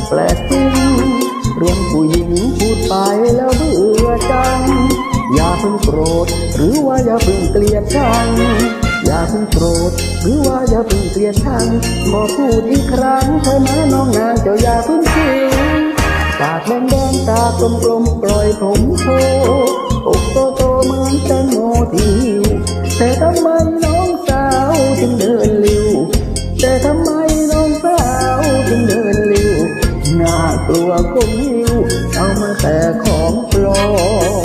แปลกจริงเรื่องผู้หญิงพูดไปแล้วเบื่อจังอย่าเพิ่งโกรธหรือว่าอย่าเพิ่งเกลียดชังอย่าเพิ่งโกรธหรือว่าอย่าเพิ่งเกลียดชังขอพูดอีกครั้งเธอนะน้องนางเจ้าอย่าเพิ่งคิดปากแดงๆตากลมๆปล่อยผมโชว์อกโตๆเหมือนแตงโมที่หิวแต่ทำไมน้องสาวจึงเดินเร็วแต่ทำไมน้องสาวจึงเดินเร็วน่ากลัวคงหิวเอามาแต่ของปลอม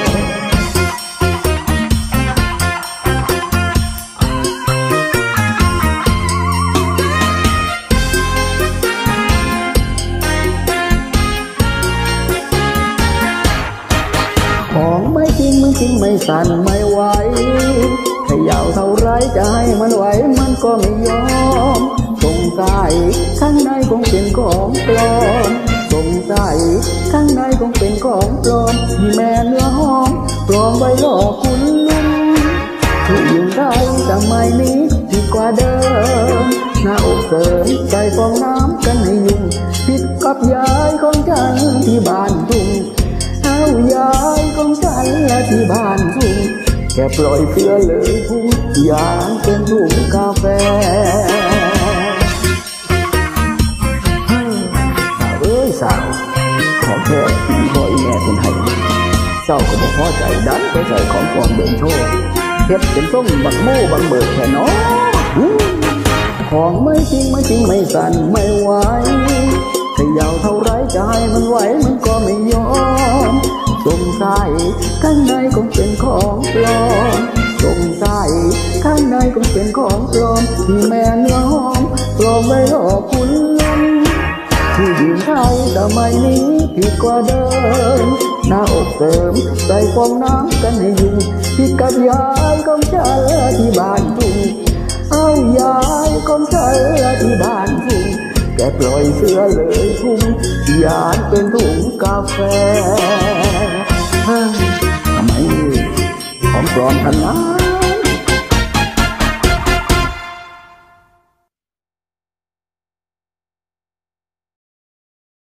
ของไม่จริงมันจริงไม่สั่นไม่ไหวขย่าเท่าไรจะให้มันไหวมันก็ไม่ยอมสงสัยข้างในคงเป็นของปลอมสงสัยข้างในคงเป็นของปลอมมีแม่เนื้อหอมปลอมไว้หลอกคุณลุงผู้หญิงไทยสมัยนี้ดีกว่าเดิมหน้าอกเสริมใจฟองน้ำกันให้ยุ่งผิดกับยายของฉันที่บ้านทุ่งเอายายของฉันและที่บ้านทุ่งแค่ปล่อยเสื้อเลยพุ่งอย่างเป็นถุงกาแฟสาวของแท้ที่พ่ออีแม่คนไทยเจ้าก็บอกพอใจดันไปใส่ของปลอมเดินโชว์เฮ็ดเป็นส้มบักโม่บังเบิดแค่น้อของไม่จริงไม่จริงไม่สั่นไม่ไหวขย่าเท่าไรจะให้มันไหวมันก็ไม่ยอมสงสัยข้างในคงเป็นของปลอมสงสัยข้างในคงเป็นของปลอมที่แม่เนื้อหอมปลอมไว้หลอกคุณลุงผู้หญิงไทยสมัยนี้ผิดกว่าเดิมหน้าอกเสริมใส่ฟองน้ำกันให้ยุ่งผิดกับยายของฉันที่บ้านทุ่งเอายายของฉันที่บ้านทุ่งแกปล่อยเสื้อเลยทุ่งยานเป็นถุงกาแฟทำไมของปลอมขนาด